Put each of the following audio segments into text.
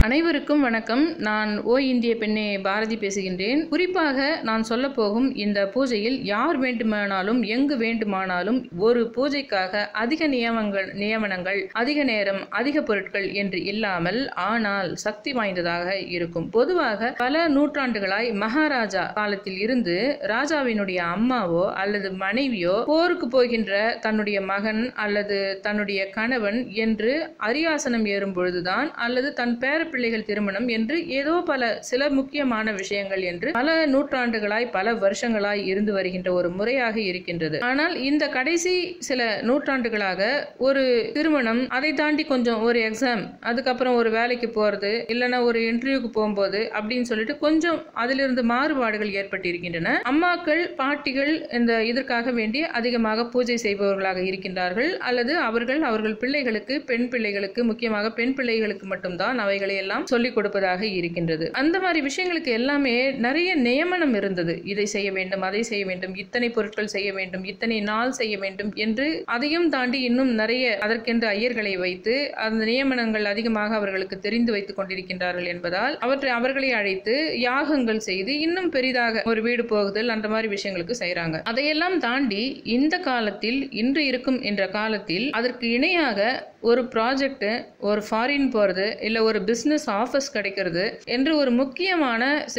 அனைவருக்கும் வணக்கம். நான் ஓ இந்திய பெண்ணே பாரதி பேசுகின்றேன். குறிப்பாக நான் சொல்ல போகும் இந்த பூஜையில் யார் வேண்டுமானாலும் எங்கு வேண்டுமானாலும் ஒரு பூஜைக்காக அதிக நியமனங்கள், அதிக நேரம், அதிக பொருட்கள் என்று இல்லாமல் ஆனால் சக்தி வாய்ந்ததாக இருக்கும். பொதுவாக பல நூற்றாண்டுகளாய் மகாராஜா காலத்தில் இருந்து ராஜாவினுடைய அம்மாவோ அல்லது மனைவியோ போருக்கு போகின்ற தன்னுடைய மகன் அல்லது தன்னுடைய கணவன் என்று அரியாசனம் ஏறும் பொழுதுதான் அல்லது தன் பேர பிள்ளைகள் திருமணம் என்று ஏதோ சில முக்கியமான விஷயங்கள் என்று பல நூற்றாண்டுகளாய் பல வருஷங்களாய் இருந்து வருகின்ற ஒரு முறையாக இருக்கின்றது. ஆனால் இந்த கடைசி சில நூற்றாண்டுகளாக ஒரு திருமணம், அதை தாண்டி கொஞ்சம் ஒரு எக்ஸாம், அதுக்கப்புறம் ஒரு வேலைக்கு போறது, இல்லைன்னா ஒரு இன்டர்வியூக்கு போகும்போது அப்படின்னு சொல்லிட்டு கொஞ்சம் அதிலிருந்து மாறுபாடுகள் ஏற்பட்டிருக்கின்றன. அம்மாக்கள், பாட்டிகள் இந்த இதற்காக வேண்டி அதிகமாக பூஜை செய்பவர்களாக இருக்கின்றார்கள். அல்லது அவர்கள் பிள்ளைகளுக்கு, பெண் பிள்ளைகளுக்கு, முக்கியமாக பெண் பிள்ளைகளுக்கு மட்டும்தான் அவைகளை எல்லாம் சொல்லிக் கொடுப்பதாக இருக்கின்றது. அந்த மாதிரி விஷயங்களுக்கு எல்லாமே நிறைய நியமனம் இருந்தது. இதை செய்ய வேண்டும், அதை செய்ய வேண்டும், இத்தனை பொருட்கள் செய்ய வேண்டும், இத்தனை நாள் செய்ய வேண்டும் என்று அதையும் தாண்டி இன்னும் நிறைய அதற்கென்று ஐயர்களை வைத்து அந்த நியமனங்கள் அதிகமாக அவர்களுக்கு தெரிந்து வைத்துக் கொண்டிருக்கின்றார்கள் என்பதால் அவர்களை அழைத்து யாகங்கள் செய்து இன்னும் பெரிதாக ஒரு வீடு போகுதல் அந்த மாதிரி விஷயங்களுக்கு செய்யறாங்க. அதையெல்லாம் தாண்டி இந்த காலத்தில், இன்று இருக்கும் என்ற காலத்தில் அதற்கு இணையாக ஒரு ப்ராஜெக்ட், ஒரு ஃபாரின் போறது, இல்ல ஒரு பிசினஸ் ஆஃபீஸ் கிடைக்கிறது என்று ஒரு முக்கியமான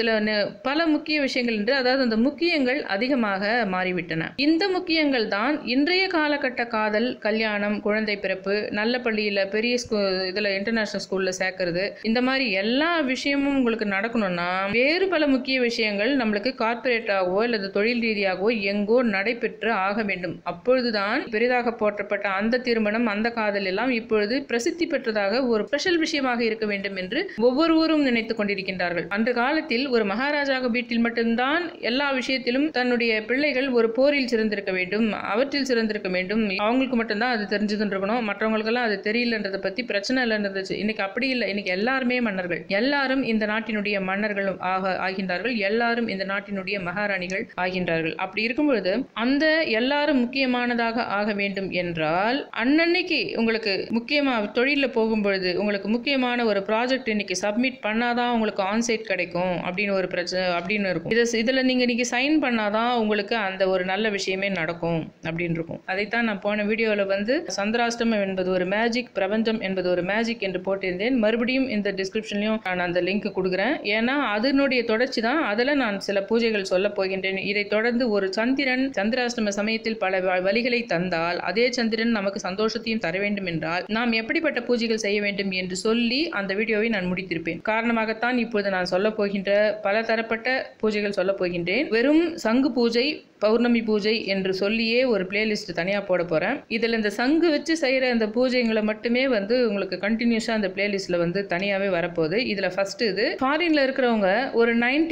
பல முக்கிய விஷயங்கள் என்று, அதாவது அந்த முக்கியங்கள் அதிகமாக மாறிவிட்டன. இந்த முக்கியங்கள் தான் இன்றைய காலகட்ட காதல், கல்யாணம், குழந்தை பிறப்பு, நல்ல பள்ளியில, பெரிய இதுல இன்டர்நேஷனல் ஸ்கூல்ல சேர்க்கறது, இந்த மாதிரி எல்லா விஷயமும் உங்களுக்கு நடக்கணும்னா வேறு பல முக்கிய விஷயங்கள் நம்மளுக்கு கார்பரேட்டாகவோ அல்லது தொழில் ரீதியாகவோ எங்கோ நடைபெற்று ஆக வேண்டும். அப்பொழுதுதான் பெரிதாக போற்றப்பட்ட அந்த திருமணம், அந்த காதல் எல்லாம் இப்பொழுது பிரசித்தி பெற்றதாக ஒரு ஸ்பெஷல் விஷயமாக இருக்க வேண்டும் என்று ஒவ்வொருவரும் நினைத்துக் கொண்டிருக்கின்றார்கள். அன்று காலத்தில் ஒரு மகாராஜா வீட்டில் மட்டும்தான் எல்லா விஷயத்திலும் தன்னுடைய பிள்ளைகள் ஒரு போரில் சிறந்திருக்க வேண்டும், அவற்றில் சிறந்திருக்க வேண்டும், அவங்களுக்கு மட்டும்தான் அது தெரிஞ்சுட்டு இருக்கணும், மற்றவங்களுக்கெல்லாம் அது தெரியலன்றதை பத்தி பிரச்சனை இல்லைன்றது. இன்னைக்கு அப்படி இல்லை. இன்னைக்கு எல்லாருமே மன்னர்கள், எல்லாரும் இந்த நாட்டினுடைய மன்னர்கள் ஆகின்றார்கள், எல்லாரும் இந்த நாட்டினுடைய மகாராணிகள் ஆகின்றார்கள். அப்படி இருக்கும் பொழுது அந்த எல்லாரும் முக்கியமானதாக ஆக வேண்டும் என்றால் அன்னன்னைக்கு உங்களுக்கு முக்கியமா தொழில போகும்பொழுது உங்களுக்கு முக்கியமான ஒரு ப்ராஜெக்ட் இன்னைக்கு சப்மிட் பண்ணாதான் உங்களுக்கு ஆன்சைட் கிடைக்கும் அப்படின்னு ஒரு பிரச்சனை அப்படின்னு இருக்கும். இதுல நீங்க சைன் பண்ணாதான் உங்களுக்கு அந்த ஒரு நல்ல விஷயமே நடக்கும் அப்படின்னு இருக்கும். அதைத்தான் நான் போன வீடியோல சந்திராஷ்டமம் என்பது ஒரு மேஜிக், பிரபஞ்சம் என்பது ஒரு மேஜிக் என்று போட்டிருந்தேன். மறுபடியும் இந்த டிஸ்கிரிப்ஷன்லயும் நான் அந்த லிங்க் கொடுக்குறேன். ஏன்னா அதனுடைய தொடர்ச்சி தான். அதுல நான் சில பூஜைகள் சொல்ல போகின்றேன். இதை தொடர்ந்து ஒரு சந்திரன் சந்திராஷ்டம சமயத்தில் பல வழிகளை தந்தால் அதே சந்திரன் நமக்கு சந்தோஷத்தையும் தர வேண்டும் என்றால் நாம் எப்படிப்பட்ட பூஜைகள் செய்ய வேண்டும் என்று சொல்லி அந்த வீடியோவை நான் முடித்திருப்பேன். காரணமாகத்தான் இப்போது நான் சொல்ல போகின்ற பல தரப்பட்ட பூஜைகள் சொல்ல போகின்றேன். வெறும் சங்கு பூஜை, பௌர்ணமி பூஜை என்று சொல்லியே ஒரு பிளேலிஸ்ட் தனியா போட போறேன். இதுல இந்த சங்கு வச்சு செய்யற அந்த பூஜைகளை மட்டுமே உங்களுக்கு கண்டினியூஸா அந்த பிளேலிஸ்ட்ல தனியாவே வரப்போகுது. இதுல ஃபர்ஸ்ட் இது ஃபாரின்ல இருக்கிறவங்க ஒரு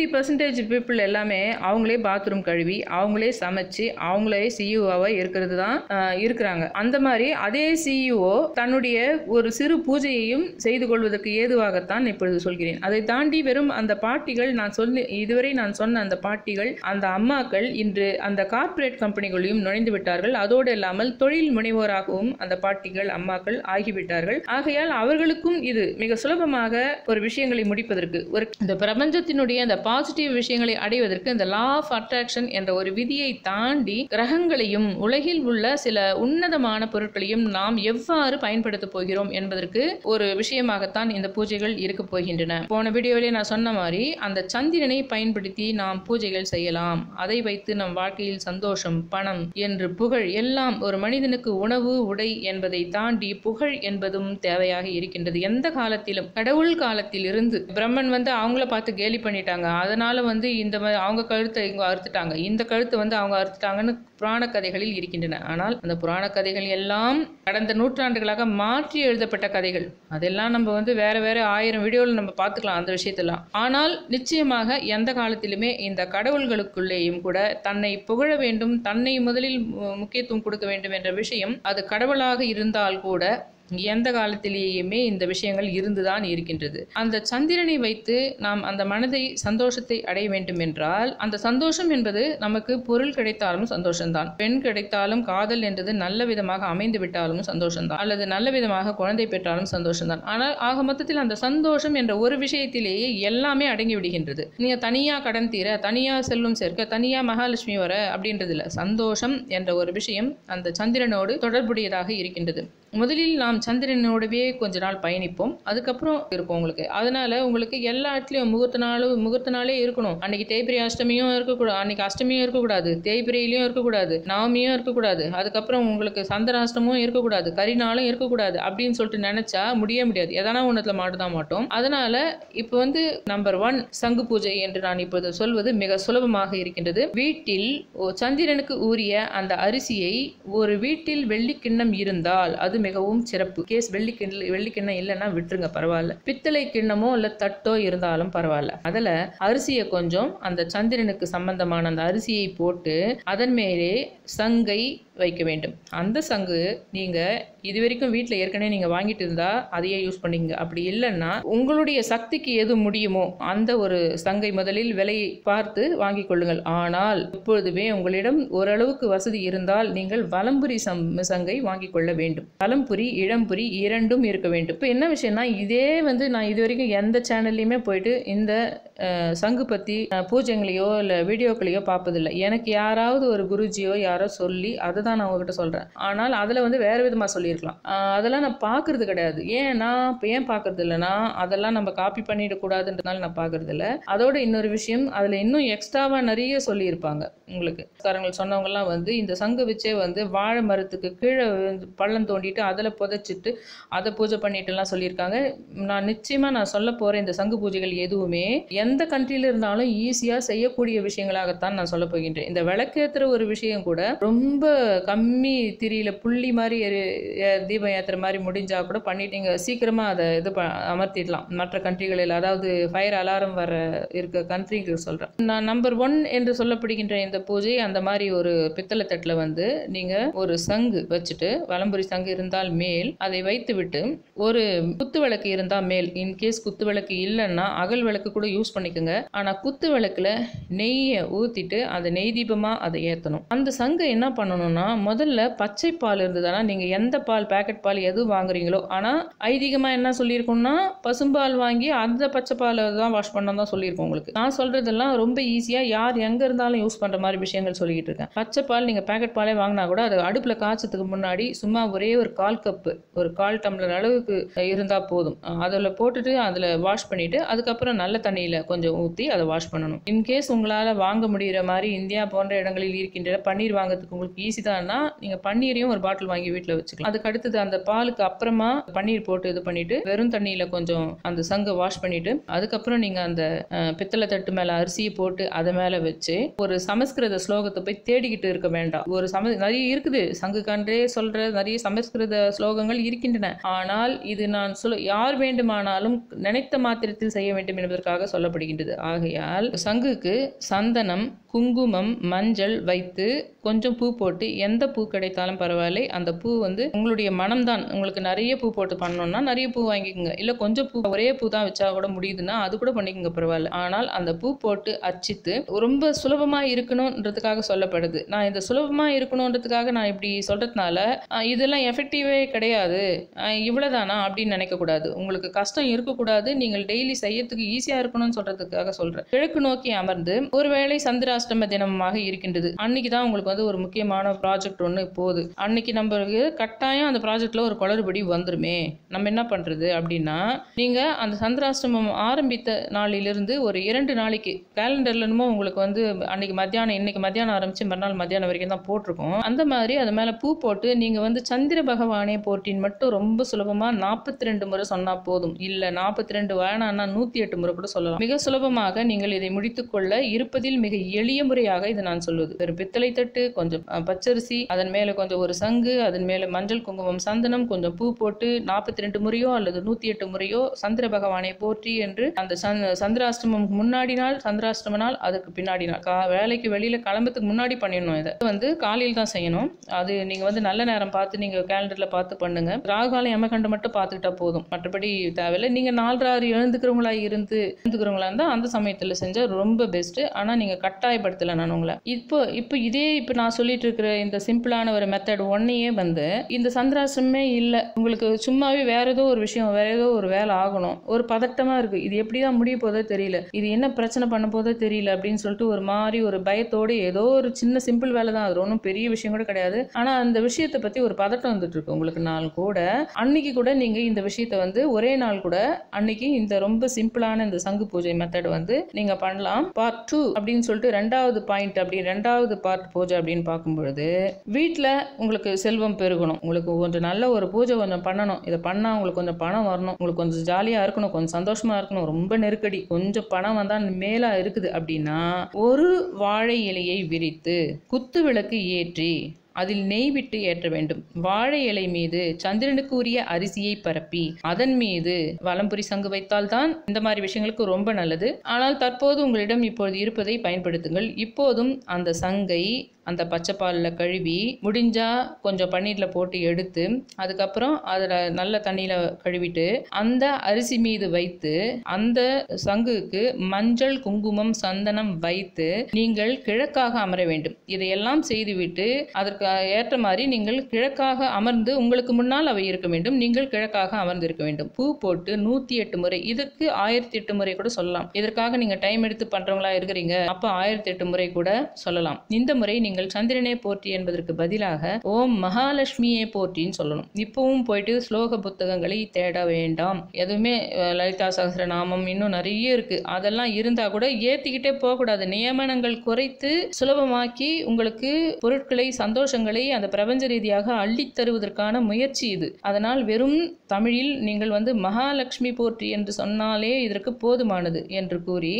90% பீப்புள் எல்லாமே அவங்களே பாத்ரூம் கழுவி, அவங்களே சமைச்சு, அவங்களே சிஇஓவா இருக்கிறது தான் இருக்கிறாங்க. அந்த மாதிரி அதே சிஇஓ தன்னுடைய ஒரு சிறு பூஜையையும் செய்து கொள்வதற்கு ஏதுவாகத்தான் இப்பொழுது சொல்கிறேன். அதை தாண்டி வெறும் அந்த பாட்டிகள், இதுவரை நான் சொன்ன அந்த பாட்டிகள், அந்த அம்மாக்கள் இன்று அந்த கார்ப்பரேட் கம்பெனிகளையும் நுழைந்து விட்டார்கள். அதோடு இல்லாமல் தொழில் முனைவோராகவும் அந்த பாட்டிகள், அம்மாக்கள் ஆகிவிட்டார்கள். ஆகையால் அவர்களுக்கும் இது மிக சுலபமாக ஒரு விஷயங்களை முடிப்பதற்கு, இந்த பிரபஞ்சத்தினுடைய அந்த பாசிட்டிவ் விஷயங்களை அடைவதற்கு இந்த லா ஆஃப் அட்ராக்ஷன் என்ற ஒரு விதியை தாண்டி கிரகங்களையும் உலகில் உள்ள சில உன்னதமான பொருட்களையும் நாம் எவ்வாறு பயன்படுத்த போகிறோம் என்பதற்கு ஒரு விஷயமாகத்தான் இந்த பூஜைகள் இருக்க போகின்றன. போன வீடியோவிலே நான் சொன்ன மாதிரி அந்த சந்திரனை பயன்படுத்தி நாம் பூஜைகள் செய்யலாம். அதை வைத்து நம் வாழ்க்கையில் சந்தோஷம், பணம் என்று புகழ் எல்லாம், ஒரு மனிதனுக்கு உணவு, உடை என்பதை தாண்டி புகழ் என்பதும் தேவையாக இருக்கின்றது. எந்த காலத்திலும், கடவுள் காலத்தில் இருந்து பிரம்மன் அவங்கள பார்த்து கேலி பண்ணிட்டாங்க, அதனால இந்த அவங்க கழுத்தை இங்க அறுத்துட்டாங்க, இந்த கழுத்தை அவங்க அறுத்துட்டாங்கன்னு புராண கதைகளில் இருக்கின்றன. ஆனால் அந்த புராண கதைகள் எல்லாம் கடந்த நூற்றாண்டுகளாக மாற்றி எழுதப்பட்ட கதைகள். அதெல்லாம் நம்ம வேற வேற 1000 வீடியோவில் நம்ம பார்த்துக்கலாம் அந்த விஷயத்தெல்லாம். ஆனால் நிச்சயமாக எந்த காலத்திலுமே இந்த கடவுள்களுக்குள்ளேயும் கூட தன்னை புகழ வேண்டும், தன்னை முதலில் முக்கியத்துவம் கொடுக்க வேண்டும் என்ற விஷயம், அது கடவுளாக இருந்தால் கூட எந்த காலத்திலேயுமே இந்த விஷயங்கள் இருந்துதான் இருக்கின்றது. அந்த சந்திரனை வைத்து நாம் அந்த மனதை சந்தோஷத்தை அடைய வேண்டும் என்றால், அந்த சந்தோஷம் என்பது நமக்கு பொருள் கிடைத்தாலும் சந்தோஷம்தான், பெண் கிடைத்தாலும், காதல் என்றது நல்ல விதமாக அமைந்து விட்டாலும் சந்தோஷம்தான், அல்லது நல்ல விதமாக குழந்தை பெற்றாலும் சந்தோஷம்தான். ஆனால் ஆக மொத்தத்தில் அந்த சந்தோஷம் என்ற ஒரு விஷயத்திலேயே எல்லாமே அடங்கி விடுகின்றது. நீங்க தனியா கடன் தீர, தனியா செல்வம் சேர்க்க, தனியா மகாலட்சுமி வர அப்படின்றது இல்லை. சந்தோஷம் என்ற ஒரு விஷயம் அந்த சந்திரனோடு தொடர்புடையதாக இருக்கின்றது. முதலில் நாம் சந்திரனோடவே கொஞ்ச நாள் பயணிப்போம், அதுக்கப்புறம் இருக்கும் உங்களுக்கு. அதனால உங்களுக்கு எல்லா இடத்துலையும் முகூர்த்த நாளே இருக்கணும். அன்னைக்கு தேய்பிரை அஷ்டமியும் இருக்கக்கூடாது, அன்னைக்கு அஷ்டமியும் இருக்கக்கூடாது, தேய்பிரையிலையும் இருக்கக்கூடாது, நவமியும் இருக்கக்கூடாது, அதுக்கப்புறம் உங்களுக்கு சந்திராஷ்டமும் இருக்கக்கூடாது, கரிநாளும் இருக்கக்கூடாது அப்படின்னு சொல்லிட்டு நினைச்சா முடியாது. எதனா ஒன்றத்துல மாட்டுதான் மாட்டோம். அதனால இப்போ வந்து நம்பர் 1 சங்கு பூஜை என்று நான் இப்போது சொல்வது மிக சுலபமாக இருக்கின்றது. வீட்டில் சந்திரனுக்கு உரிய அந்த அரிசியை ஒரு வீட்டில் வெள்ளிக்கிண்ணம் இருந்தால் அது மிகவும் சிறப்பு. கேஸ் வெள்ளிக்கிண்ணம் இல்லைன்னா விட்டுருங்க, பரவாயில்ல. பித்தளை கிண்ணமோ இல்ல தட்டோ இருந்தாலும் பரவாயில்ல. அதுல அரிசியை கொஞ்சம் அந்த சந்திரனுக்கு சம்பந்தமான அந்த அரிசியை போட்டு அதன் மேலே சங்கை வைக்க வேண்டும். அந்த சங்கு நீங்க இதுவரைக்கும் வீட்டில் ஏற்கனவே நீங்க வாங்கிட்டு இருந்தா அதையே யூஸ் பண்ணிங்க. அப்படி இல்லைன்னா உங்களுடைய சக்திக்கு எது முடியுமோ அந்த ஒரு சங்கை முதலில் விலையை பார்த்து வாங்கிக் கொள்ளுங்கள். ஆனால் இப்பொழுதுமே உங்களிடம் ஓரளவுக்கு வசதி இருந்தால் நீங்கள் வலம்புரி சங்கை வாங்கிக் கொள்ள வேண்டும். வலம்புரி இளம்புரி இரண்டும் இருக்க வேண்டும். இப்போ என்ன விஷயம்னா, இதே வந்து நான் இது வரைக்கும் எந்த சேனல்லையுமே போயிட்டு இந்த சங்கு பத்தி பூஜைகளையோ இல்லை வீடியோக்களையோ பார்ப்பதில்லை. எனக்கு யாராவது ஒரு குருஜியோ யாரோ சொல்லி அதை தான் நான் உங்ககிட்ட சொல்றேன். ஆனால் அதுல வந்து வேற விதமா சொல்லியிருக்கலாம். அதெல்லாம் நான் பார்க்கறது கிடையாது. ஏன் பார்க்கறது இல்லைன்னா, அதெல்லாம் நம்ம காப்பி பண்ணிடக்கூடாதுன்றதுனால நான் பார்க்கறது இல்லை. அதோட இன்னொரு விஷயம், அதுல இன்னும் எக்ஸ்ட்ராவா நிறைய சொல்லியிருப்பாங்க. உங்களுக்கு காரங்கள் சொன்னவங்கலாம் வந்து இந்த சங்கு வச்சே வந்து வாழை மரத்துக்கு கீழே பள்ளம் தோண்டிட்டு அதில் புதைச்சிட்டு அதை பூஜை பண்ணிட்டுலாம் சொல்லியிருக்காங்க. நான் நிச்சயமா சொல்ல போறேன், இந்த சங்கு பூஜைகள் எதுவுமே எந்த கண்ட்ரியில இருந்தாலும் ஈஸியா செய்யக்கூடிய விஷயங்களாகத்தான் நான் சொல்ல போகின்றேன். இந்த விளக்கேற்றுற ஒரு விஷயம் கூட ரொம்ப கம்மி திரியில புள்ளி மாதிரி தீபம் ஏற்றுற மாதிரி முடிஞ்சா கூட பண்ணிட்டீங்க, சீக்கிரமா அதை அமர்த்திடலாம். மற்ற கண்ட்ரிகளில், அதாவது ஃபயர் அலாரம் வர இருக்க கண்ட்ரிக்கு சொல்றேன் நான். நம்பர் 1 என்று சொல்லப்படுகின்ற இந்த பூஜை அந்த மாதிரி ஒரு பித்தளை தட்டில் வந்து நீங்க ஒரு சங்கு வச்சுட்டு, வலம்புரி சங்கு இருந்தால் மேல் அதை வைத்து விட்டு, ஒரு குத்து விளக்கு இருந்தால் மேல், இன்கேஸ் குத்து விளக்கு இல்லைன்னா அகல் விளக்கு கூட யூஸ் பண்ணிக்கோங்க. ஆனா குத்து விளக்குல நெய்யை ஊத்திட்டு அந்த நெய் தீபமா அதை ஏற்றணும். அந்த சங்கை என்ன பண்ணணும்னா, முதல்ல பச்சை பால் இருந்ததுன்னா நீங்க எந்த பால், பேக்கெட் பால் எது வாங்குறீங்களோ, ஆனா ஐதீகமா என்ன சொல்லியிருக்கோம்னா பசும்பால் வாங்கி அந்த பச்சை பாலை தான் வாஷ் பண்ண தான் சொல்லியிருக்கோம். உங்களுக்கு நான் சொல்றதெல்லாம் ரொம்ப ஈஸியா யார் எங்க இருந்தாலும் யூஸ் பண்ற மாதிரி விஷயங்கள் சொல்லிட்டு இருக்கேன். பச்சை பால் நீங்க பேக்கெட் பாலே வாங்கினா கூட அதை அடுப்புல காய்ச்சதுக்கு முன்னாடி சும்மா ஒரே ஒரு 1/4 கப்பு, ஒரு 1/4 டம்ளர் அளவுக்கு இருந்தா போதும். அதில் போட்டுட்டு அதில் வாஷ் பண்ணிட்டு அதுக்கப்புறம் நல்ல தண்ணியில கொஞ்சம் ஊற்றி அதை வாஷ் பண்ணணும். இன்கேஸ் உங்களால் வாங்க முடிகிற மாதிரி இந்தியா போன்ற இடங்களில் இருக்கின்ற பன்னீர் வாங்குறதுக்கு உங்களுக்கு ஈஸி தான்னா நீங்க பன்னீரையும் ஒரு பாட்டில் வாங்கி வீட்டில் வச்சுக்கலாம். அதுக்கு அடுத்தது அந்த பாலுக்கு அப்புறமா பன்னீர் போட்டு இது பண்ணிட்டு வெறும் தண்ணியில கொஞ்சம் அந்த சங்கை வாஷ் பண்ணிட்டு அதுக்கப்புறம் நீங்க அந்த பித்தளை தட்டு மேல அரிசியை போட்டு அதை மேல வச்சு ஒரு சமஸ்கிருத ஸ்லோகத்தை போய் தேடிக்கிட்டு இருக்க வேண்டாம். ஒரு நிறைய இருக்குது, சங்கு கண்டே சொல்ற நிறைய சமஸ்கிருத ஸ்லோகங்கள் இருக்கின்றன. ஆனால் இது நான் யார் வேண்டுமானாலும் நினைத்த மாத்திரத்தில் செய்ய வேண்டும் என்பதற்காக சொல்லப்படுகின்றது. ஆகையால் சங்குக்கு சந்தனம், குங்குமம், மஞ்சள் வைத்து கொஞ்சம் பூ போட்டு, எந்த பூ கிடைத்தாலும் பரவாயில்லை, அந்த பூ வந்து உங்களுடைய மனம்தான். உங்களுக்கு நிறைய பூ போட்டு பண்ணணும்னா நிறைய பூ வாங்கிக்கோங்க, இல்ல கொஞ்சம் பூ, ஒரே பூ தான் வச்சா கூட முடியுதுன்னா அது கூட பண்ணிக்கோங்க, பரவாயில்ல. ஆனால் அந்த பூ போட்டு அர்ச்சித்து ரொம்ப சுலபமா இருக்கணும்ன்றதுக்காக சொல்லப்படுது. நான் இந்த சுலபமா இருக்கணும்ன்றதுக்காக நான் இப்படி சொல்றதுனால இதெல்லாம் எஃபெக்டிவே கிடையாது, இவ்வளவுதானா அப்படின்னு நினைக்க கூடாது. உங்களுக்கு கஷ்டம் இருக்கக்கூடாது, நீங்கள் டெய்லி செய்யறதுக்கு ஈஸியா இருக்கணும்னு சொல்றதுக்காக சொல்றேன். கிழக்கு நோக்கி அமர்ந்து, ஒருவேளை சந்திராஷ்டம தினமாக இருக்கின்றது, அன்னைக்குதான் உங்களுக்கு வந்து ஒரு முக்கியமான ப்ராஜெக்ட் ஒன்று போகுது. அன்னைக்கு நம்மளுக்கு கட்டாயம் அந்த ப்ராஜெக்ட்ல ஒரு குளறுபடி வந்துருமே, நம்ம என்ன பண்றது அப்படின்னா, நீங்க அந்த சந்திராஷ்டமம் ஆரம்பித்த நாளிலிருந்து ஒரு 2 நாளைக்கு கேலண்டர்ல உங்களுக்கு வந்து அன்னைக்கு மத்தியானம், இன்னைக்கு மத்தியானம் ஆரம்பிச்சு மறுநாள் மத்தியானம் வரைக்கும் தான் போட்டிருக்கோம். அந்த மாதிரி அது மேல பூ போட்டு நீங்க வந்து சந்திர பகவானே போற்றின் மட்டும் ரொம்ப சுலபமா 42 முறை சொன்னா போதும். இல்ல 42 வேணாம்னா 108 முறை கூட சொல்லலாம். மிக மிக சுலபமாக நீங்கள் இதை முடித்துக்கொள்ள இருப்பதில் மிக எளிய முறையாக இது நான் சொல்வது. ஒரு பித்தளை தட்டு, கொஞ்சம் பச்சரிசி, அதன் மேல கொஞ்சம் ஒரு சங்கு, அதன் மேல மஞ்சள், குங்குமம், சந்தனம், கொஞ்சம் பூ போட்டு 42 முறையோ அல்லது 108 முறையோ சந்திர பகவானை போற்றி என்று அந்த சந்திராஷ்டமம் முன்னாடி நாள், சந்திராஷ்டம நாள், அதுக்கு பின்னாடி நாள், வேலைக்கு வெளியில கிளம்புறதுக்கு முன்னாடி பண்ணிடணும். இதை காலையில் தான் செய்யணும். அது நீங்க நல்ல நேரம் பார்த்து நீங்க கேலண்டர்ல பார்த்து பண்ணுங்க. ராகுகாலம் யமகண்டம் மட்டும் பார்த்துக்கிட்டா போதும், மற்றபடி தேவையில்லை. நீங்க 4:30 எழுந்துக்கிறவங்களா இருந்தா அந்த சமயத்துல செஞ்சா ரொம்ப பெஸ்ட். ஆனா நீங்க கட்டாயப்படுத்தல நான் உங்களை. இப்போ நான் சொல்லிட்டு இருக்கிற இந்த சிம்பிளான ஒரு மெத்தட் ஒன்னையே இந்த சந்திராசிரமே இல்லை, உங்களுக்கு சும்மாவே வேற ஏதோ ஒரு விஷயம், வேற ஏதோ ஒரு வேலை ஆகணும், ஒரு பதட்டமா இருக்கு, இது எப்படிதான் முடிய போதோ தெரியல, இது என்ன பிரச்சனை பண்ண போதோ தெரியல அப்படின்னு சொல்லிட்டு ஒரு மாதிரி ஒரு பயத்தோடு ஏதோ ஒரு சின்ன சிம்பிள் வேலை தான், அது ஒன்றும் பெரிய விஷயம் கூட கிடையாது. ஆனா அந்த விஷயத்தை பத்தி ஒரு பதட்டம் வந்துட்டு இருக்கு உங்களுக்கு. நாள் கூட அன்னைக்கு கூட நீங்க இந்த விஷயத்தை ஒரே நாள் கூட அன்னைக்கு இந்த ரொம்ப சிம்பிளான இந்த சங்கு பூஜை மெத்தட் நீங்க பண்ணலாம். பார்ட் 2 அப்படின்னு சொல்லிட்டு ரெண்டாவது பாயிண்ட், அப்படி ரெண்டாவது பார்ட் பூஜை அப்படின்னு பார்க்கும்பொழுது, வீட்டுல உங்களுக்கு செல்வம் பெருகணும், உங்களுக்கு கொஞ்சம் நல்ல ஒரு பூஜை கொஞ்சம் பண்ணணும், இதை பண்ணா உங்களுக்கு கொஞ்சம் பணம் வரணும், உங்களுக்கு கொஞ்சம் ஜாலியா இருக்கணும், கொஞ்சம் சந்தோஷமா இருக்கணும், ரொம்ப நெருக்கடி, கொஞ்சம் பணம் வந்தா மேலா இருக்குது அப்படின்னா ஒரு வாழை இலையை விரித்து குத்து விளக்கு ஏற்றி அதில் நெய் விட்டு ஏற்ற வேண்டும். வாழை இலை மீது சந்திரனுக்கு உரிய அரிசியை பரப்பி அதன் மீது வலம்புரி சங்கு வைத்தால் தான் இந்த மாதிரி விஷயங்களுக்கு ரொம்ப நல்லது. ஆனால் தற்போது உங்களிடம் இப்பொழுது இருப்பதை பயன்படுத்துங்கள். இப்போதும் அந்த சங்கை அந்த பச்சை பாலில் கழுவி, முடிஞ்சா கொஞ்சம் பன்னீரில் போட்டு எடுத்து, அதுக்கப்புறம் அதில் நல்ல தண்ணியில் கழுவிட்டு அந்த அரிசி மீது வைத்து அந்த சங்குக்கு மஞ்சள், குங்குமம், சந்தனம் வைத்து நீங்கள் கிழக்காக அமர வேண்டும். இதையெல்லாம் செய்துவிட்டு அதற்கு ஏற்ற மாதிரி நீங்கள் கிழக்காக அமர்ந்து, உங்களுக்கு முன்னால் அவை இருக்க வேண்டும், நீங்கள் கிழக்காக அமர்ந்து இருக்க வேண்டும். பூ போட்டு 108 முறை, இதுக்கு 1008 முறை கூட சொல்லலாம். இதற்காக நீங்க டைம் எடுத்து பண்றவங்களா இருக்கிறீங்க, அப்ப 1008 முறை கூட சொல்லலாம். இந்த முறை நீங்கள் சந்திரனே போற்றி என்பதற்கு பதிலாக ஓம் மகாலட்சுமியே போற்றின்னு சொல்லணும். இப்பவும் போயிட்டு ஸ்லோக புத்தகங்களை தேட வேண்டாம். எதுவுமே லலிதா சகஸ்ரநாமம் இன்னும் நிறைய இருக்கு, அதெல்லாம் இருந்தா கூட ஏத்திக்கிட்டே போகக்கூடாது. நியமனங்கள் குறைத்து சுலபமாக்கி உங்களுக்கு பொருட்களை, சந்தோஷங்களை அந்த பிரபஞ்ச ரீதியாக அள்ளித் தருவதற்கான முயற்சி இது. அதனால் வெறும் தமிழில் நீங்கள் மகாலட்சுமி போற்றி என்று சொன்னாலே இதற்கு போதுமானது என்று கூறி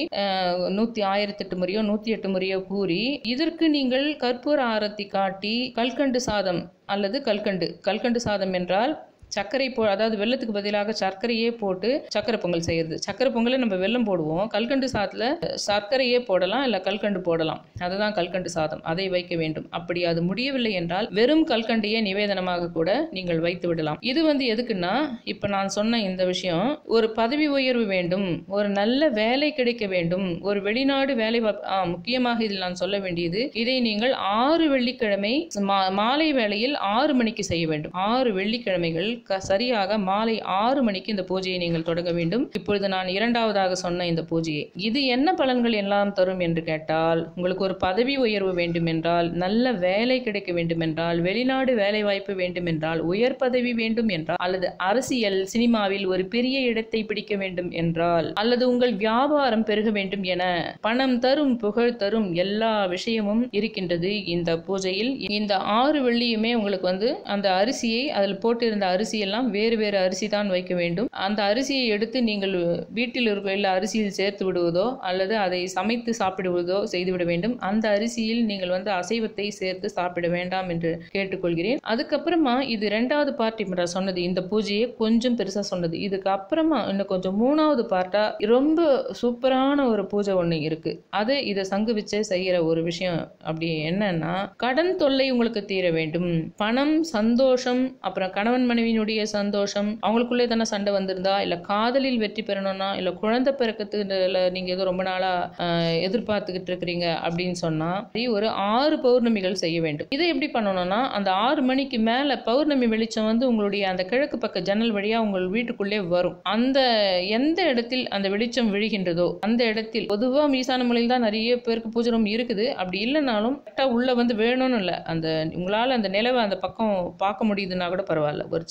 1008 முறையோ 108 முறையோ கூறி இதற்கு நீங்கள் கற்பூர ஆரத்தி காட்டி கல்கண்டு சாதம் அல்லது கல்கண்டு சாதம் என்றால் சர்க்கரை அதாவது வெள்ளத்துக்கு பதிலாக சர்க்கரையே போட்டு சர்க்கரை பொங்கல் செய்யறது. சர்க்கரை பொங்கலை நம்ம வெல்லம் போடுவோம், கல்கண்டு சாதத்துல சர்க்கரையே போடலாம், இல்ல கல்கண்டு போடலாம், அதுதான் கல்கண்டு சாதம். அதை வைக்க வேண்டும். அப்படி அது முடியவில்லை என்றால் வெறும் கல்கண்டையே நிவேதனமாக கூட நீங்கள் வைத்து விடலாம். இது எதுக்குன்னா, இப்ப நான் சொன்ன இந்த விஷயம், ஒரு பதவி உயர்வு வேண்டும், ஒரு நல்ல வேலை கிடைக்க வேண்டும், ஒரு வெளிநாடு வேலை, முக்கியமாக இதில் நான் சொல்ல வேண்டியது, இதை நீங்கள் 6 வெள்ளிக்கிழமை மாலை வேளையில் 6 மணிக்கு செய்ய வேண்டும். 6 வெள்ளிக்கிழமைகள் சரியாக மாலை 6 மணிக்கு இந்த பூஜையை நீங்கள் தொடங்க வேண்டும். இப்பொழுது நான் இரண்டாவதாக சொன்ன இந்த பூஜையை, இது என்ன பலன்கள் எல்லாம் தரும் என்று கேட்டால், உங்களுக்கு ஒரு பதவி உயர்வு வேண்டும் என்றால், நல்ல வேலை கிடைக்க வேண்டும் என்றால், வெளிநாடு வேலை வாய்ப்பு வேண்டும் என்றால், உயர் பதவி வேண்டும் என்றால், அல்லது அரசியல் சினிமாவில் ஒரு பெரிய இடத்தை பிடிக்க வேண்டும் என்றால், அல்லது உங்கள் வியாபாரம் பெருக வேண்டும் என பணம் தரும், புகழ் தரும் எல்லா விஷயமும் இருக்கின்றது இந்த பூஜையில். இந்த 6 வெள்ளியுமே உங்களுக்கு அந்த அரிசியை, அதில் போட்டிருந்த அரிசி எல்லாம் வேறு வேறு அரிசி தான் வைக்க வேண்டும். அந்த அரிசியை எடுத்து நீங்கள் வீட்டில் இருக்கிற அரிசியில் சேர்த்து விடுவதோ அல்லது அதை சமைத்து சாப்பிடுவதோ செய்துவிட வேண்டும். அந்த அரிசியில் நீங்கள் அசைவத்தை சேர்த்து சாப்பிட வேண்டாம் என்று கேட்டுக்கொள்கிறேன். அதுக்கப்புறமா இது இரண்டாவது பார்ட் நான் சொன்னது, இந்த பூஜையை கொஞ்சம் பெருசா சொன்னது. இதுக்கு அப்புறமா இன்னும் கொஞ்சம் 3வது பார்ட்டா ரொம்ப சூப்பரான ஒரு பூஜை ஒண்ணு இருக்கு. அது இதை சங்கு வச்சு செய்யற ஒரு விஷயம். அப்படி என்னன்னா, கடன் தொல்லை உங்களுக்கு தீர வேண்டும், பணம், சந்தோஷம், அப்புறம் கணவன் மனைவி சந்தோஷம், அவங்களுக்குள்ளே தானே சண்டை வந்திருந்தா, இல்ல காதலில் வெற்றி பெறணும்னா, இல்ல குழந்தை பிறக்கத்துல நீங்க ஏதோ ரொம்ப நாளா எதிர்பார்த்துக்கிட்டு இருக்கிறீங்க அப்படின்னு சொன்னா ஒரு 6 பௌர்ணமிகள் செய்ய வேண்டும். இதை எப்படி பண்ணணும்னா, அந்த 6 மணிக்கு மேல பௌர்ணமி வெளிச்சம் உங்களுடைய அந்த கிழக்கு பக்க ஜன்னல் வழியா உங்கள் வீட்டுக்குள்ளே வரும். அந்த எந்த இடத்தில் அந்த வெளிச்சம் விழுகின்றதோ அந்த இடத்தில், பொதுவா ஈசான மூலையில் தான் நிறைய பேருக்கு பூஜை ரூம் இருக்குது, அப்படி இல்லைனாலும் உள்ள வேணும்னு இல்லை, அந்த உங்களால அந்த நிலவை அந்த பக்கம் பார்க்க முடியுதுன்னா கூட பரவாயில்ல, ஒரு சின்ன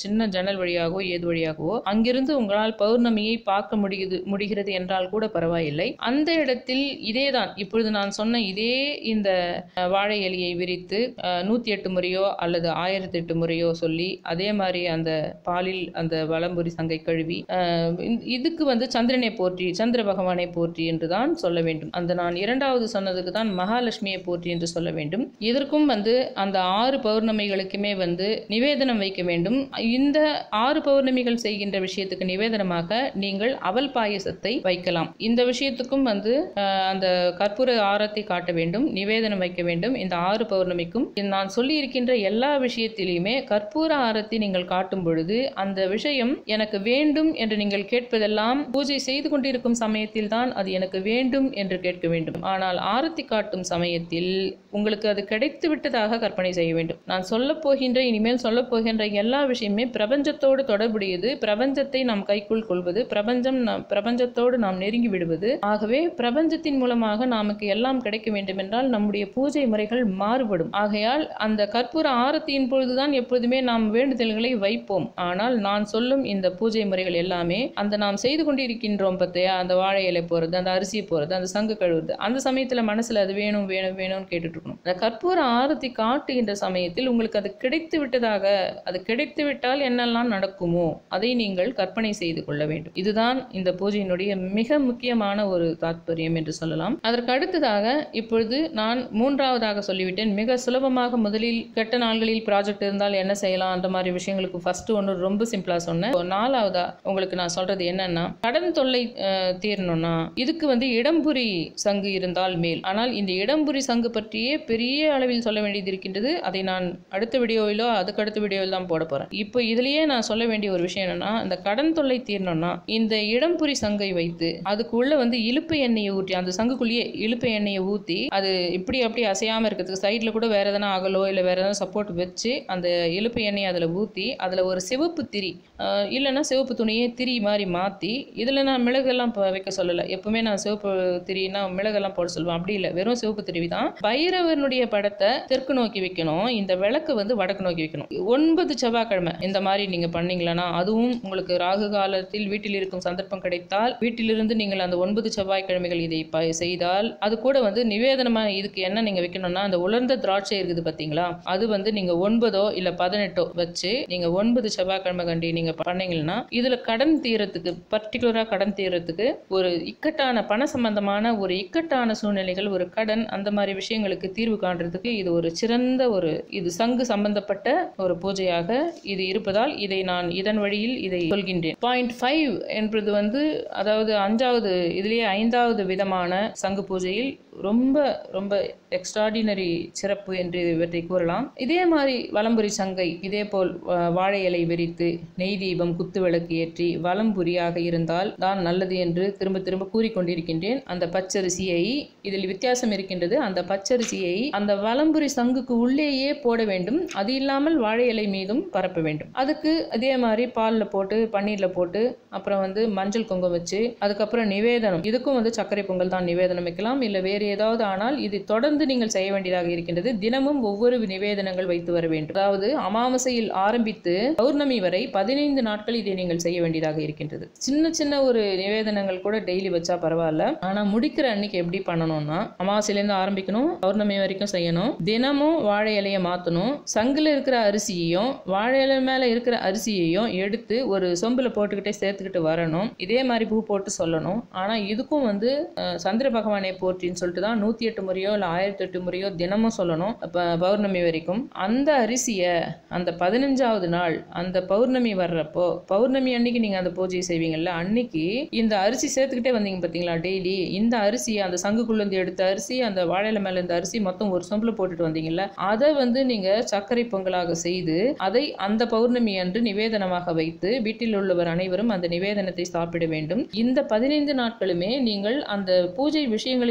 சின்ன ஜன்னல் வழியாகவோ ஏது வழியாகவோ அங்கிருந்து உங்களால் பௌர்ணமியை பார்க்க முடிகிறது என்றால் கூட பரவாயில்லை. அந்த இடத்தில் இதேதான் இப்பொழுது நான் சொன்ன இதே இந்த வாழை இலையை விரித்து 108 முறையோ அல்லது 1008 முறையோ சொல்லி அதே மாதிரி அந்த பாலில் அந்த வலம்புரி சங்கை கழுவி இதுக்கு சந்திரனை போற்றி, சந்திர பகவானை போற்றி என்றுதான் சொல்ல வேண்டும். அந்த நான் இரண்டாவது சொன்னதுக்கு தான் மகாலட்சுமியை போற்றி என்று சொல்ல வேண்டும். இதற்கும் அந்த 6 பௌர்ணமிகளுக்குமே நிவேதனம் வைக்க வேண்டும். இந்த 6 பௌர்ணமிகள் செய்கின்ற விஷயத்துக்கு நிவேதனமாக நீங்கள் அவல் பாயசத்தை வைக்கலாம். இந்த விஷயத்துக்கும் அந்த கற்பூர ஆரத்தி காட்ட வேண்டும், நிவேதனம் வைக்க வேண்டும். இந்த 6 பௌர்ணமிக்கும் நான் சொல்லி இருக்கின்ற எல்லா விஷயத்திலுமே கற்பூர ஆரத்தி நீங்கள் காட்டும் பொழுது அந்த விஷயம் எனக்கு வேண்டும் என்று நீங்கள் கேட்பதெல்லாம் பூஜை செய்து கொண்டிருக்கும் சமயத்தில் தான் அது எனக்கு வேண்டும் என்று கேட்க வேண்டும். ஆனால் ஆரத்தி காட்டும் சமயத்தில் உங்களுக்கு அது கிடைத்து விட்டதாக கற்பனை செய்ய வேண்டும். நான் இனிமேல் சொல்ல போகின்ற எல்லா விஷயமே பிரபஞ்சத்தோடு தொடர்புடையது. பிரபஞ்சத்தை நாம் கைக்குள் கொள்வது, பிரபஞ்சத்தோடு நாம் நெருங்கி விடுவது. ஆகவே பிரபஞ்சத்தின் மூலமாக நமக்கு எல்லாம் கிடைக்க வேண்டும் என்றால் நம்முடைய பூஜை முறைகள் மாறுபடும். ஆகையால் அந்த கற்பூர ஆரத்தியின் பொழுதுதான் எப்பொழுதுமே நாம் வேண்டுதல்களை வைப்போம். ஆனால் நான் சொல்லும் இந்த பூஜை முறைகள் எல்லாமே அந்த நாம் செய்து கொண்டிருக்கின்றோம் பத்தையா, அந்த வாழை இலை போறது, அந்த அரிசி போறது, அந்த சங்கு கழுவுறது, அந்த சமயத்துல மனசுல அது வேணும் வேணும் வேணும்னு கேட்டுட்டு இருக்கணும். அந்த கற்பூர ஆரத்தி காட்டுகின்ற சமயத்தில் உங்களுக்கு அது கிடைத்து விட்டதாக, அது கிடைத்து விட்டால் என்னெல்லாம் நடக்குமோ அதை நீங்கள் கற்பனை செய்து கொள்ள வேண்டும். இதுதான் இந்த பூஜையினுடைய மிக முக்கியமான ஒரு தாத்பரியம் என்று சொல்லலாம். அதற்கு அடுத்ததாக இப்பொழுது நான் மூன்றாவதாக சொல்லிவிட்டேன். மிக சுலபமாக முதலில் கெட்ட நாள்களில் ப்ராஜெக்ட் இருந்தால் என்ன செய்யலாம் அந்த மாதிரி விஷயங்களுக்கு ஃபர்ஸ்ட் ஒன்று ரொம்ப சிம்பிளா சொன்னேன். நாலாவதா உங்களுக்கு நான் சொல்றது என்னன்னா, கடன் தொல்லை தீரணும்னா இதுக்கு இடம்புரி சங்கு இருந்தால் மேல். ஆனால் இந்த இடம்புரி சங்கு பற்றியே பெரிய அளவில் சொல்ல வேண்டியது இருக்கின்றது. அதை நான் அடுத்த வீடியோவிலோ அதுக்கு அடுத்த வீடியோவில் தான் போட போறேன். இப்போ இதுலயே நான் சொல்ல வேண்டிய ஒரு விஷயம் என்னன்னா, இந்த கடன் தொல்லை தீரணும்னா இந்த இடம்புரி சங்கை வைத்து அதுக்குள்ள இலுப்பை எண்ணெயை ஊற்றி, அந்த சங்குக்குள்ளேயே இலுப்பை எண்ணெயை ஊற்றி அது இப்படி அப்படி அசையாம இருக்கிறதுக்கு சைட்ல கூட வேற எதனா அகலோ இல்லை வேற எதனா சப்போர்ட் வச்சு அந்த இலுப்பை எண்ணெயை அதுல ஊற்றி அதுல ஒரு சிவப்பு திரி இல்லைன்னா சிவப்பு துணியே திரி மாதிரி மாற்றி, இதுல நான் மிளகெல்லாம் வைக்க சொல்லலை. எப்பவுமே நான் சிவப்பு திரினா மிளகெல்லாம் போட சொல்லுவேன். அப்படி இல்லை, வெறும் சிவப்பு திரி தான். பைரவனுடைய படத்தை தெற்கு நோக்கி வைக்கணும், இந்த விளக்கு வடக்கு நோக்கி வைக்கணும். 9 செவ்வாய்க்கிழமை இந்த மாதிரி நீங்க பண்ணீங்களா, அதுவும் உங்களுக்கு ராகு காலத்தில் வீட்டில் இருக்கும் சந்தர்ப்பம் கிடைத்தால் வீட்டிலிருந்து நீங்கள் அந்த 9 செவ்வாய்க்கிழமைகள் இதை செய்தால் அது கூட நிவேதனமா இதுக்கு என்ன நீங்க வைக்கணும்னா, அந்த உலர்ந்த திராட்சை இருக்குது பாத்தீங்களா, அது நீங்க 9 இல்ல 18 வச்சு நீங்க 9 செவ்வாய்க்கிழமை கண்டி நீங்க பண்ணீங்கன்னா இதுல கடன் தீரத்துக்கு, பர்டிகுலரா கடன் தீரத்துக்கு, ஒரு இக்கட்டான பண சம்பந்தமான ஒரு இக்கட்டான சூழ்நிலைகள், ஒரு கடன், அந்த மாதிரி விஷயங்களுக்கு தீர்வு காண்றதுக்கு இது ஒரு சிறந்த இது சங்கு சம்பந்தப்பட்ட ஒரு பூஜையாக இது இருப்பதால் இதை நான் இதன் வழியில் இதை சொல்கின்றேன். பாயிண்ட் 5 என்பது அதாவது 5வது இதுலயே 5வது விதமான சங்கு பூஜையில் ரொம்ப ரொம்ப எக்ஸ்ட்ராடினரி சிறப்பு என்று இவற்றை கூறலாம். இதே மாதிரி வலம்புரி சங்கை இதே போல் வாழை இலை விரித்து நெய் தீபம் குத்து விளக்கு ஏற்றி வலம்புரியாக இருந்தால் தான் நல்லது என்று திரும்ப திரும்ப கூறிக்கொண்டிருக்கின்றேன். அந்த பச்சரிசியை, இதில் வித்தியாசம் இருக்கின்றது, அந்த பச்சரிசியை அந்த வலம்புரி சங்குக்கு உள்ளேயே போட வேண்டும். அது இல்லாமல் வாழை இலை மீதும் பரப்ப வேண்டும். அதுக்கு அதே மாதிரி பால்ல போட்டு பன்னீர்ல போட்டு அப்புறம் மஞ்சள் குங்குமம் வச்சு அதுக்கப்புறம் நிவேதனம், இதுக்கும் சர்க்கரை பொங்கல் தான் நிவேதனம் வைக்கலாம், இல்ல வேறு ஏதாவது. ஆனால் இது தொடர்ந்து நீங்கள் செய்ய வேண்டியதாக இருக்கின்றது. தினமும் ஒவ்வொரு நிவேதனங்கள் வைத்து வர வேண்டும். அதாவது அமாவாசையில் ஆரம்பித்து பௌர்ணமி வரை 15 நாட்கள் இதை நீங்கள் செய்ய வேண்டியதாக இருக்கின்றது. சின்ன சின்ன ஒரு நிவேதனங்கள் கூட டெய்லி வச்சா பரவாயில்ல. ஆனா முடிக்கிற அன்னைக்கு எப்படி பண்ணணும்னா, அமாவாசையிலேருந்து ஆரம்பிக்கணும், பௌர்ணமி வரைக்கும் செய்யணும். தினமும் வாழை இலையை மாற்றணும். சங்குல இருக்கிற அரிசியையும் வாழை இலை மேல இருக்கிற அரிசியையும் எடுத்து ஒரு சொம்புல போட்டுக்கிட்டே சேர்த்துக்கிட்டு வரணும். இதே மாதிரி பூ போட்டு சொல்லணும். ஆனா இதுக்கும் சந்திர பகவானை போற்றின்னு சொல்லிட்டு தான் 108 முறையோ இல்லை 1008 முறையோ தினமும் சொல்லணும் பௌர்ணமி வரைக்கும். அந்த அரிசியை அந்த 15வது நாள் அந்த பௌர்ணமி வர்றப்போ, பௌர்ணமி அன்னைக்கு நீங்க அந்த பூஜை செய்வீங்கல்ல, அன்னைக்கு இந்த அரிசி சேர்த்துக்கிட்டே வந்தீங்க பார்த்தீங்களா டெய்லி, இந்த அரிசி அந்த சங்குக்குள்ளேருந்து எடுத்த அரிசி, அந்த வாழையில மேல இந்த அரிசி மொத்தம் ஒரு சொம்புல போட்டுட்டு வந்தீங்கல்ல, அதை நீங்க சர்க்கரை பொங்கலாக செய்து அதை அந்த பௌர்ணமி அன்று நிவேதனமாக வைத்து வீட்டில் உள்ளவர் அனைவரும் அந்த நிவேதனத்தை சாப்பிட வேண்டும். இந்த 15 நாட்களுமே நீங்கள் அந்த பூஜை விஷயங்களை செய்யும்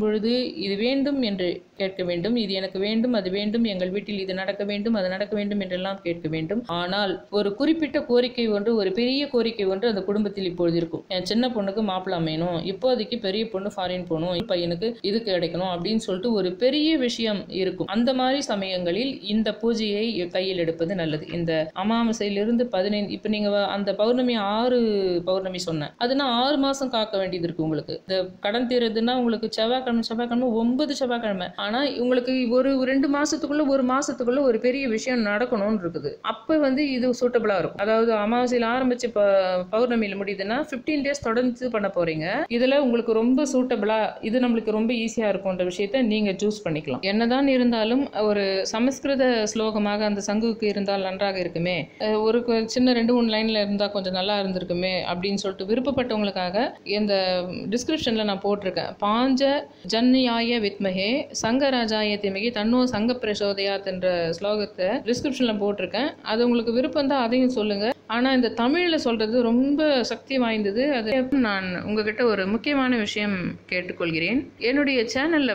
பொழுது இது வேண்டும் என்று கேட்க வேண்டும், இது எனக்கு வேண்டும், அது வேண்டும், எங்கள் வீட்டில் இது நடக்க வேண்டும், அது நடக்க வேண்டும் என்றெல்லாம் கேட்க வேண்டும். ஆனால் ஒரு குறிப்பிட்ட கோரிக்கை ஒன்று, ஒரு பெரிய கோரிக்கை ஒன்று அந்த குடும்பத்தில் இப்பொழுது இருக்கும். என் சின்ன பொண்ணுக்கு மாப்பிள்ளை அமையணும், இப்போதைக்கு பெரிய பொண்ணு ஃபாரின் போகணும், பையனுக்கு இது கிடைக்கணும் அப்படின்னு சொல்லிட்டு ஒரு பெரிய விஷயம் இருக்கும். அந்த மாதிரி சமயங்களில் இந்த பூஜையை கையில் எடுப்பது நல்லது. இந்த அமாவாசையிலிருந்து 15, இப்ப நீங்க அந்த பௌர்ணமி 6 பௌர்ணமி சொன்னேன், அதுனா 6 மாசம் காக்க வேண்டியது இருக்கு. உங்களுக்கு இந்த கடன் தீர்றதுன்னா உங்களுக்கு செவ்வாய்க்கிழமை 9 செவ்வாய்க்கிழமை, ஆனா உங்களுக்கு ஒரு 2 மாசத்துக்குள்ள 1 மாசத்துக்குள்ள ஒரு பெரிய விஷயம் நடக்கணும்னு இருக்குது. அப்ப இது சூட்டபிளா இருக்கும். அதாவது அமாவாசையில் ஆரம்பிச்சு பௌர்ணமியில முடியுதுன்னா 15 டேஸ் தொடர்ந்து பண்ண போறீங்க. இதுல உங்களுக்கு ரொம்ப சூட்டபிளா, இது நம்மளுக்கு ரொம்ப ஈஸியா இருக்கும்ன்ற விஷயத்த நீங்க சூஸ் பண்ணிக்கலாம். என்னதான் இருந்தாலும் ஒரு சமஸ்கிருத ஸ்லோகமாக அந்த சங்குக்கு இருந்தால் நன்றாக இருக்குமே, ஒரு சின்ன 2-3 லைன்ல இருந்தா கொஞ்சம் நல்லா இருந்திருக்குமே அப்படின்னு சொல்லிட்டு விருப்பப்பட்டவங்களுக்காக இந்த டிஸ்கிரிப்ஷன்ல நான் போட்டிருக்கேன். பாஞ்ச ஜன்யாய வித்மகே சங்கராஜாய திமகி தன்னோ சங்க பிரசோதயாத் என்ற ஸ்லோகத்தை டிஸ்கிரிப்ஷன்ல போட்டிருக்கேன். அது உங்களுக்கு விருப்பம் தான், அதையும் சொல்லுங்க. ஆனா இந்த தமிழ்ல சொல்றது ரொம்ப சக்தி வாய்ந்தது. அது நான் உங்ககிட்ட ஒரு முக்கியமான விஷயம் கேட்டுக்கொள்கிறேன். என்னுடைய சேனல்ல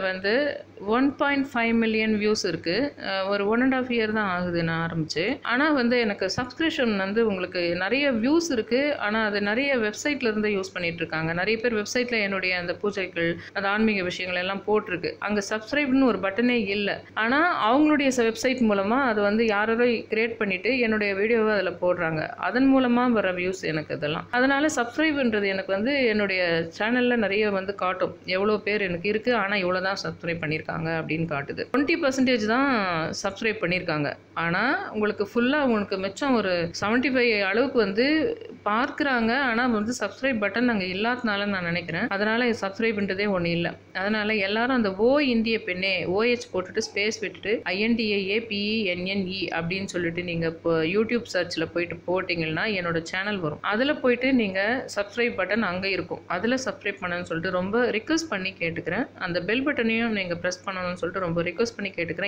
1.5 மில்லியன் வியூஸ் இருக்கு. ஒரு 1.5 இயர் தான் ஆகுது நான் ஆரம்பிச்சு. ஆனா எனக்கு சப்ஸ்கிரிப்ஷன் உங்களுக்கு நிறைய வியூஸ் இருக்கு. ஆனா அது நிறைய வெப்சைட்ல இருந்து யூஸ் பண்ணிட்டு இருக்காங்க. நிறைய பேர் வெப்சைட்ல என்னுடைய அந்த பூஜைகள், அந்த ஆன்மீக விஷயங்கள் எல்லாம் போட்டிருக்கு. அங்க சப்ஸ்கிரைப்னு ஒரு பட்டனே இல்லை. ஆனா அவங்களுடைய வெப்சைட் மூலமா அது யாரோ கிரியேட் பண்ணிட்டு என்னுடைய வீடியோவை அதில் போடுறாங்க. அதன் மூலமா வர வியூஸ் எனக்கு இதெல்லாம். அதனால சப்ஸ்கிரைப்ன்றது எனக்கு என்னுடைய சேனல்ல நிறைய காட்டும், எவ்வளோ பேர் எனக்கு இருக்கு, ஆனா இவ்வளோதான் சப்ஸ்கிரைப் பண்ணியிருக்காங்க அப்படின்னு காட்டுது. 20% தான் சப்ஸ்கிரைப் பண்ணியிருக்காங்க. ஆனா உங்களுக்கு ஃபுல்லா உங்களுக்கு மிச்சம் ஒரு 75 அளவுக்கு பார்க்குறாங்க. ஆனா சப்ஸ்கிரைப் பட்டன் அங்கே இல்லாதனால நான் நினைக்கிறேன். அதனால சப்ஸ்கிரைப்ன்றதே ஒன்று இல்லை. அதனால எல்லாரும் அந்த ஓ இந்திய பெண்ணே OH போட்டுட்டு ஸ்பேஸ் விட்டுட்டு INDIAPENNE அப்படின்னு சொல்லிட்டு நீங்க இப்போ யூடியூப் சர்ச்ல போயிட்டு போட்டிங்கன்னா என்னோட சேனல் வரும். அதில் போயிட்டு நீங்க சப்ஸ்கிரைப் பட்டன் அங்கே இருக்கும், அதில் சப்ஸ்கிரைப் பண்ணணும்னு சொல்லிட்டு ரொம்ப ரிக்வெஸ்ட் பண்ணி கேட்டுக்கிறேன். அந்த பெல் பட்டனையும் நீங்க ப்ரெஸ் பண்ணணும்னு சொல்லிட்டு ரொம்ப ரிக்வெஸ்ட் பண்ணி கேட்டுக்கிறேன்.